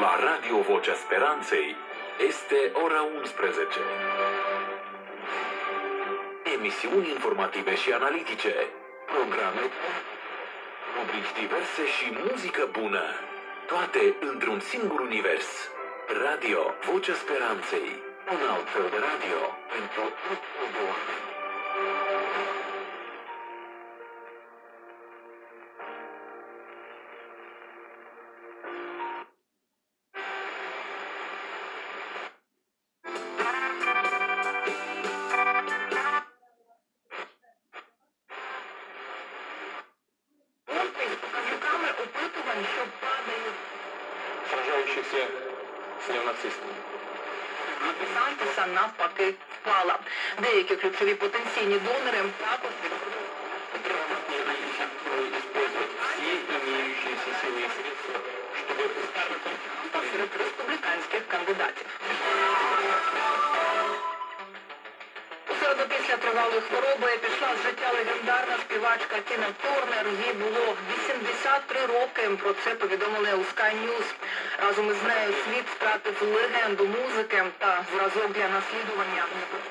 La Radio Vocea Speranței este ora 11. Emisiuni informative și analitice, programe, rubrici diverse și muzică bună. Toate într-un singur univers. Radio Vocea Speranței. Un alt fel de radio pentru toți oamenii. Сражающихся с неонацистами. Сантуса навпаки впала. Деякі ключові потенційні донори також Использовать все имеющиеся силы и средства, чтобы серед республіканських кандидатів. У середу після тривалої хвороби пішла з життя легендарна співачка Тіна Тернер. Їй було 83 роки. Про це повідомили у Sky News. Разом із нею світ втратив легенду музики та зразок для наслідування.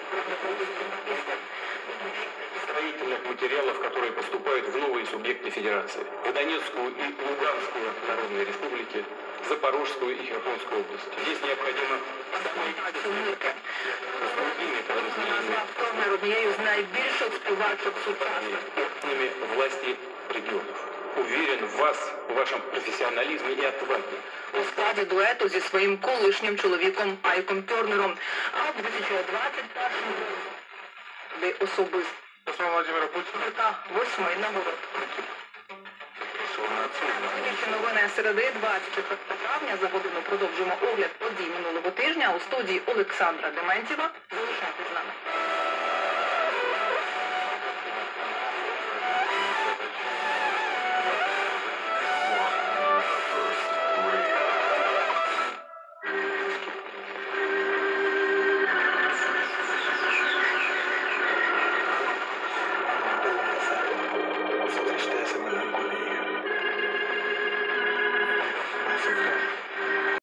строительных материалов, которые поступают в новые субъекты Федерации. В Донецкую и Луганскую народные республики, Запорожскую и Херсонскую области. Здесь необходимо Тернер однією з найбільших співачок сучасності. власти регионов. Уверен в вас, в вашем профессионализме и отваге. У складі дуету зі своїм колишнім чоловіком Айком Тернером. А в 2021 році особисто. Владимира Путина. Та 8-й нагород. Сьогоднішні новини середи 24 травня. За годину продовжуємо огляд подій минулого тижня. У студії Олександра Дементьєва.